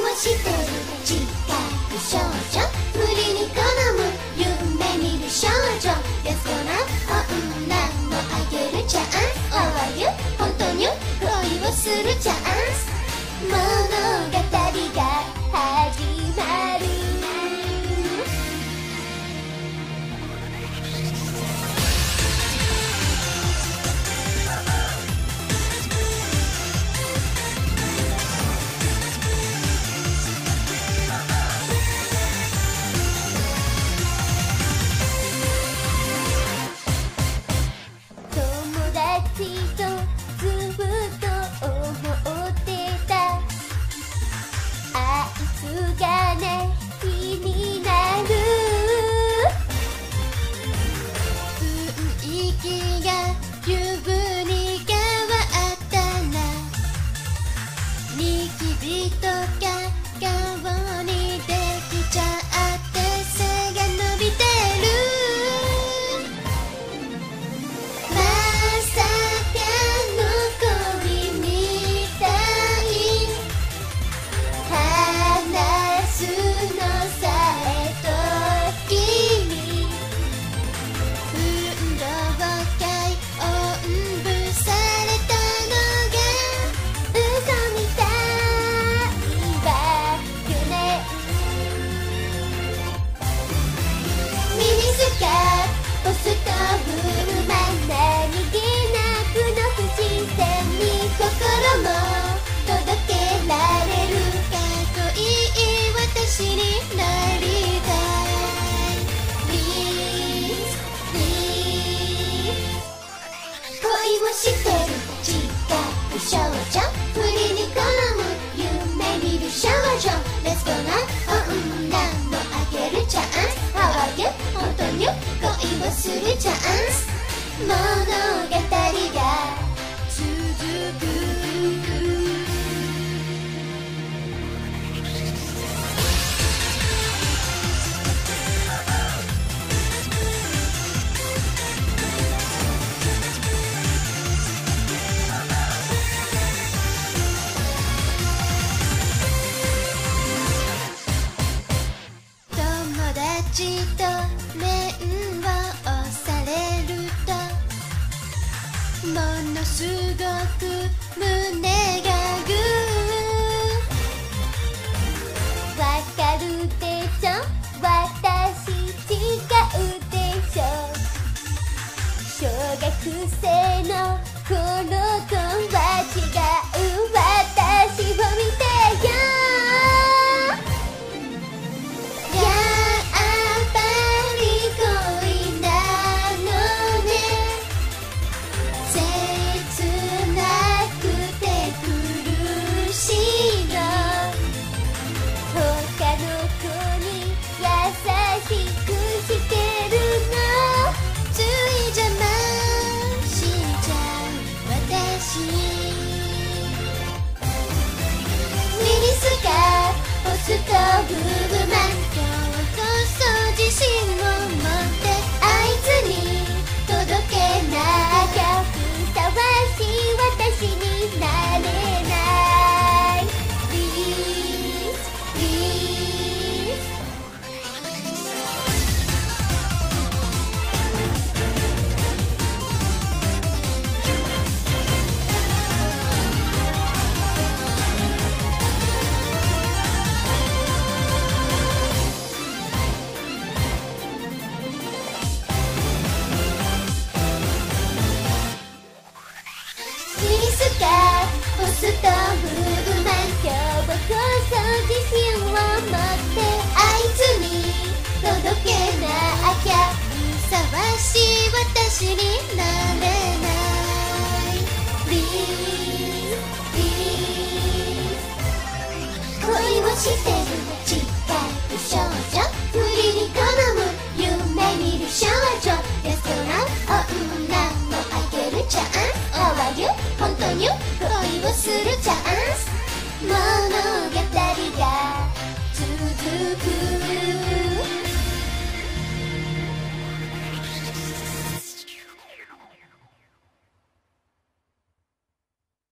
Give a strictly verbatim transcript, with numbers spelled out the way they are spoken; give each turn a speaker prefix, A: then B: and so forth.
A: してる近く少女、無理に好む夢見る少女、安子な女のあげるチャンス、おわゆ本当に恋をするチャンス、物語が始まる。するチャンス、物語が続く。友達と面ものすごく胸がグー、わかるでしょ、私違うでしょ、小学生の頃とは違う私を見てよ、ストーブマン、今日こそ自信を持ってあいつに届けなきゃ、ふさわしい私になれない。 Please, please ポストブーマン、今日こそ自信を持ってあいつに届けなきゃ、ふさわしい私になれない。 Please, please 恋をしてる